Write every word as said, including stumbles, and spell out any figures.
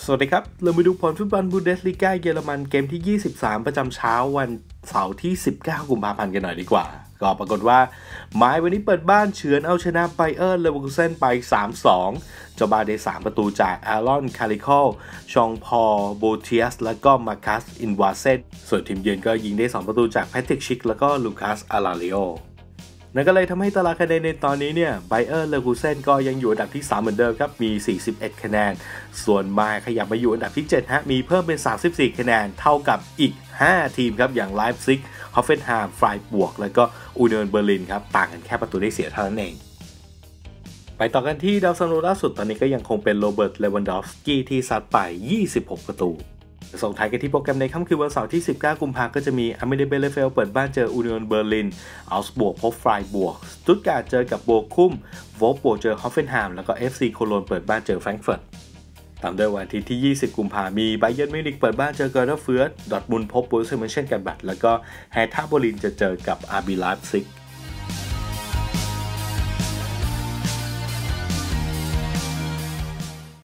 สวัสดีครับเรามาดูผลฟุตบอลบูนเดสลีกาเยอรมันเกมที่ยี่สิบสามประจำเช้าวันเสาร์ที่สิบเก้ากุมภาพันธ์กันหน่อยดีกว่าก็ปรากฏว่าไม้วันนี้เปิดบ้านเฉือนเอาชนะไบเออร์เลเวอร์คูเซ่นไป สามสอง เจ้าบ้านได้สามประตูจากแอรอนคาริโคลชองพอลโบเทียสและก็มาคัสอินวาเซนส่วนทีมเยือนก็ยิงได้สองประตูจากแพทริกชิกและก็ลูคัสอาราเลโอนั่นก็เลยทำให้ตารางคะแนนในตอนนี้เนี่ยไบเออร์เลเวอร์คูเซ่นก็ยังอยู่อันดับที่สามเหมือนเดิมครับมีสี่สิบเอ็ดคะแนนส่วนไมล์ขยับมาอยู่อันดับที่เจ็ดฮะมีเพิ่มเป็นสามสิบสี่คะแนนเท่ากับอีกห้าทีมครับอย่างไลฟ์ซิกฮอฟเฟนไฮม์ไฟบวกแล้วก็อูเนียนเบอร์ลินครับต่างกันแค่ประตูได้เสียเท่านั้นเองไปต่อกันที่ดาวซันโวล่าสุดตอนนี้ก็ยังคงเป็นโรเบิร์ตเลวันดอฟสกี้ที่ซัดไปยี่สิบหกประตูส่งท้ายกันที่โปรแกรมในค่ำคืนวันเสาร์ที่สิบเก้ากุมภาพันธ์ก็จะมีอาร์เมเดเบเลเฟลเปิดบ้านเจออูเนียนเบอร์ลินอัลส์บวกพบไฟบวกสตุตการ์ดเจอกับโบคุมโวล์ฟบวกเจอฮอฟเฟนไฮม์แล้วก็ เอฟ ซี โคโลนเปิดบ้านเจอแฟรงก์เฟิร์ตตามด้วยวันอาทิตย์ที่ยี่สิบกุมภาพันธ์มีไบเยิร์นมิวนิกเปิดบ้านเจอเกอร์เดอร์เฟิร์สดอร์ทมุนด์พบโบรุสเซีย มอนเชนแกลดบัดแล้วก็แฮร์ท่าเบอร์ลินจะเจอกับอาร์บี ไลฟ์ซิก